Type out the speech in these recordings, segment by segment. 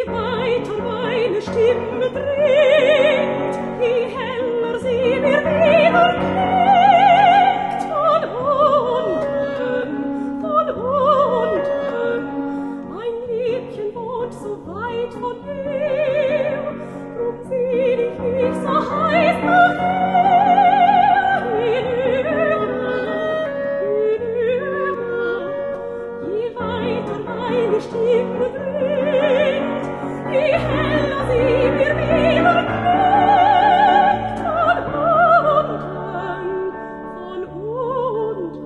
weiter meine Stimme dringt, je heller sie mir wieder klingt. Von unten, mein Liebchen wohnt so weit von mir, drum seh ich so heiß nach meine Stimme dringt, je heller sie mir wieder klingt. Von unten.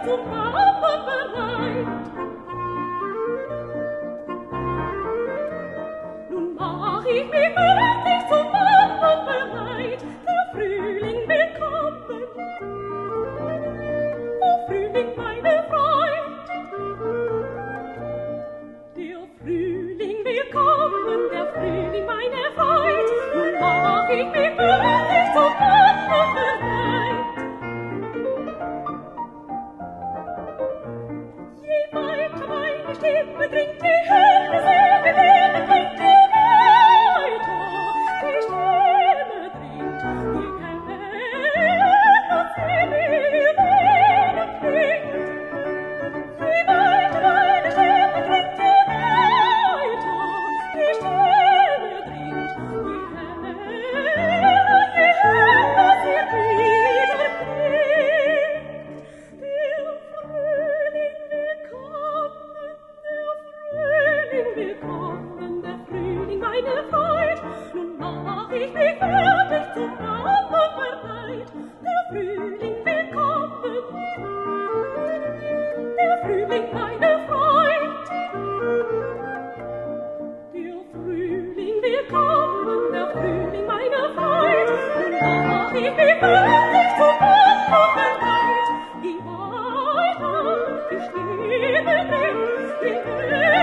zum Wappen bereit. Nun mach ich mich fertig zum Wappen bereit, der Frühling will kommen. O Frühling, meine Freund, der Frühling will kommen, der Frühling, meine Freund, nun mach ich mich fertig zum Wappen bereit. Je weiter meine Stimme dringt, die Helle Silbe Leben bringt, je weiter die Stimme dringt, die Helle Silbe Leben bringt. Je weiter meine Stimme dringt, je weiter die Stimme dringt, die Helle Silbe Leben bringt. Der Frühling will kommen, der Frühling, meine Freud. Nun mach ich mich fertig zum Wappen bereit. Der Frühling will kommen, der Frühling, meine Freud. Der Frühling will kommen, der Frühling, meine Freud. Nun mach ich mich fertig zum Wappen bereit. Je weiter die Stimme dringt, je